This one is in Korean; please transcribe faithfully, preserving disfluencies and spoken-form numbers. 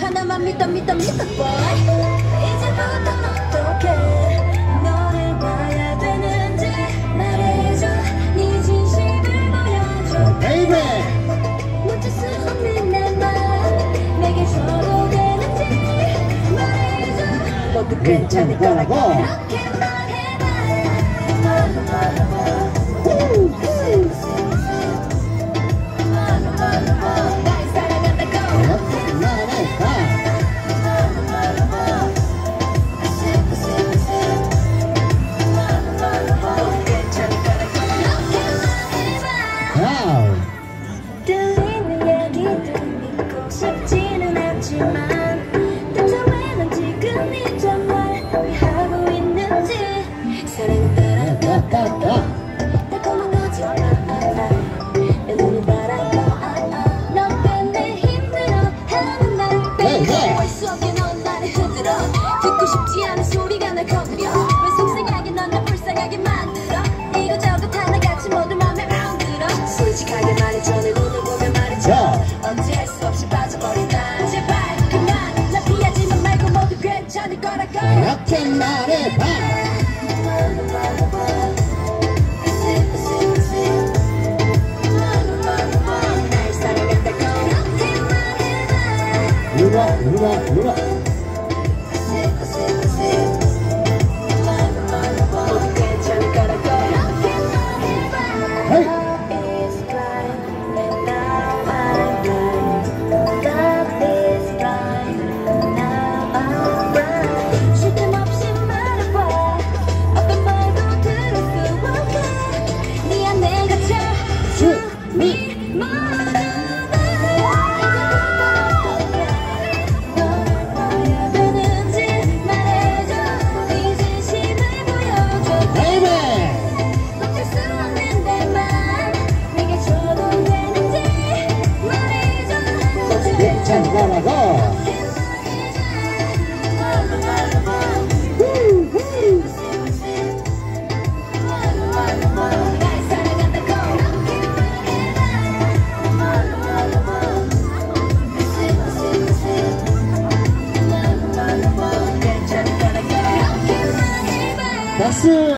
하나만 믿어 믿어 믿어 boy. 이제부턴 어떻게 너를 봐야 되는지 말해줘. 네 진심을 보여줘 baby. 멈출 수 없는 내 맘 내게 줘도 되는지 말해줘. 모두 괜찮을 거라고 그렇게 말해봐. 날 사랑한다고 그렇게 말해봐. 와우. 들리는 얘기들 믿고 싶지는 않지만 대체 왜 난 지금 네 정말 왜 하고 있는지. 사랑은 따라따따따 달콤한 거지 않아. 내 눈을 바라봐. 너 때문에 힘들어하는 날 baby. 알 수 없게 넌 나를 흔들어. 듣고 싶지 않은 소리가 날 건드려. 왜 속상하게 넌 날 불쌍하게 만들어. 이거저것 하나같이 모두 맘에 안 들어. 솔직하게 말해줘. 내 눈을 보면 말해줘. 어찌할 수 없이 빠져버린다. 제발 그만 나 피하지만 말고 모두 괜찮을 거라고 그렇게 말해봐. 날 사랑한다고 그렇게 말해봐. 루머 루머 루머. 모두 괜찮을 거라고 그렇게 말해봐. 헤이. It's blind and now I'm blind. Love is blind and now I'm blind. 쉴 틈 없이 말해봐. 어떤 말도 들을 수 없게 네 안에 갇혀 숨이 멎어봐. 너를 봐야 되는지 말해줘. 네 진심을 보여줘 baby. 멈출 수 없는 내 맘 내게 줘도 되는지 말해줘. 모두 괜찮을 거라고. 날 사랑한다고 그렇게 말해봐. 괜찮을 거라고 그렇게 말해봐. 박수.